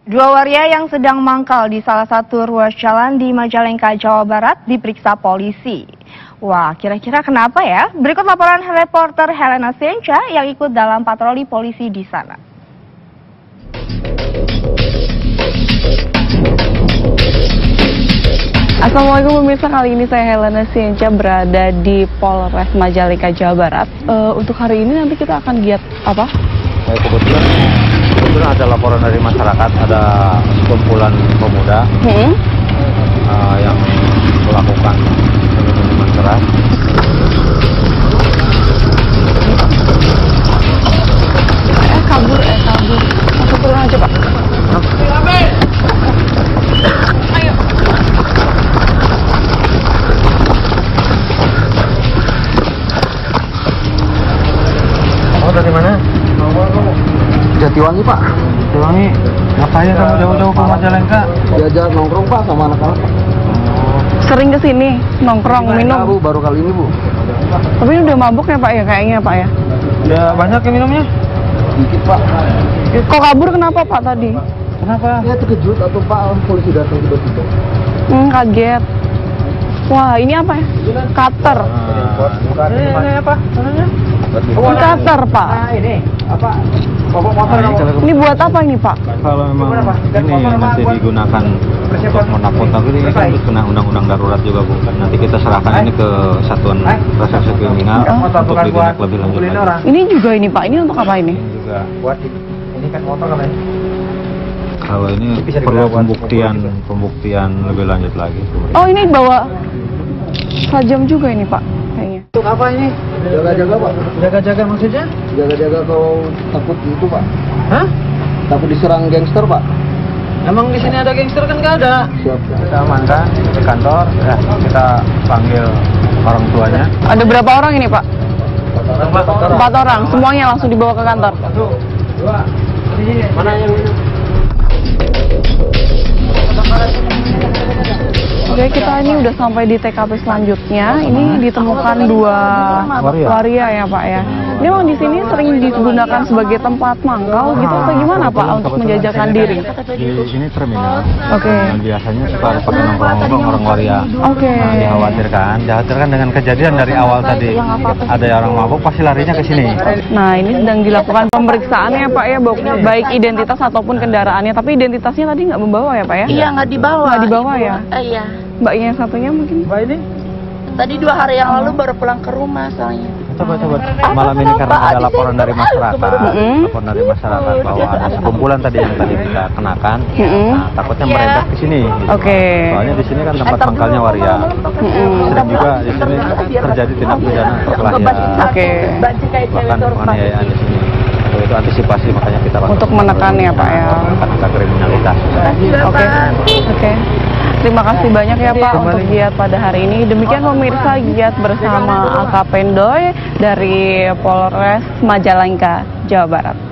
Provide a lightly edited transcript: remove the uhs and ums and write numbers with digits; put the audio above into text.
Dua waria yang sedang mangkal di salah satu ruas jalan di Majalengka, Jawa Barat diperiksa polisi. Wah, kira-kira kenapa ya? Berikut laporan reporter Helena Sienca yang ikut dalam patroli polisi di sana. Assalamualaikum pemirsa, kali ini saya Helena Sienca berada di Polres Majalengka, Jawa Barat. Untuk hari ini nanti kita akan giat apa? Kebetulan ada laporan dari masyarakat, ada kumpulan pemuda yang melakukan minuman keras. Kabur. Masuk pulang aja, Pak. Ayo. Oh, dari mana? Jatiwangi, Pak. Jatiwangi. Ngapain kamu jauh-jauh ke Majalengka? Diajak nongkrong, Pak, sama anak-anak. Sering kesini nongkrong minum. Bu, baru kali ini, Bu. Tapi ini udah mabuk ya, Pak ya, kayaknya, Pak ya. Udah banyak ya minumnya? Dikit, Pak. Kok kabur kenapa, Pak, tadi? Kenapa? Ya terkejut atau Pak polisi datang tiba-tiba. Kaget. Wah, ini apa ya? Cutter. Ini apa? Namanya? Ini cutter, Pak. Ini apa? Bawa motor. Ini buat apa ini, Pak? Kalau memang ini nanti digunakan untuk menakut-nakut, ini kan kena undang-undang darurat juga, Bu. Nanti kita serahkan ini ke Satuan Reserse Kriminal untuk ditindak lebih lanjut lagi. Ini juga ini, Pak. Ini untuk apa ini? Ini juga Buat ini kan motor kan ya? kalau ini perlu pembuktian lebih lanjut lagi. Oh, ini bawa sajam juga ini, Pak, kayaknya. Untuk apa ini? Jaga-jaga, Pak. Jaga-jaga maksudnya? Jaga-jaga kalau takut itu, Pak. Hah? Takut diserang gangster, Pak. Emang di sini ada gangster kan? Nggak ada. Siap. Kita amankan di kantor, ya kita panggil orang tuanya. Ada berapa orang ini, Pak? 4 orang. Semuanya langsung dibawa ke kantor. Mana yang ini? Oke, kita ini udah sampai di TKP selanjutnya. Ini ditemukan 2 waria ya, Pak ya. Ini memang di sini sering digunakan sebagai tempat mangkal gitu atau gimana, Pak, untuk menjajakan diri? Di sini terminal. Oke. Biasanya suka pakai nongkrong-nongkrong orang waria. Oke. Nah, dikhawatirkan dengan kejadian dari awal tadi ada orang mabuk pasti larinya ke sini. Nah, ini sedang dilakukan pemeriksaan ya, Pak ya, baik identitas ataupun kendaraannya. Tapi identitasnya tadi nggak membawa ya, Pak ya? Iya, nggak dibawa. Nggak dibawa ya? Iya. Mbaknya yang satunya mungkin? Mbak ini? Tadi 2 hari yang lalu baru pulang ke rumah soalnya. Coba malam ini karena ada laporan dari masyarakat, bahwa ada sekumpulan tadi yang tadi kita kenakan. Nah, takutnya merembet ke sini. Oke. Soalnya di sini kan tempat mangkalnya waria. Sering juga di sini terjadi tindak pidana perkelahian. Oke. Bahkan penganiayaan di sini. Itu antisipasi, makanya kita lakukan Untuk menekan ya, Pak ya. menekan kriminalitas. Oke. Terima kasih banyak ya, Pak, untuk giat pada hari ini. Demikian pemirsa giat bersama AKP Pendoy dari Polres Majalengka, Jawa Barat.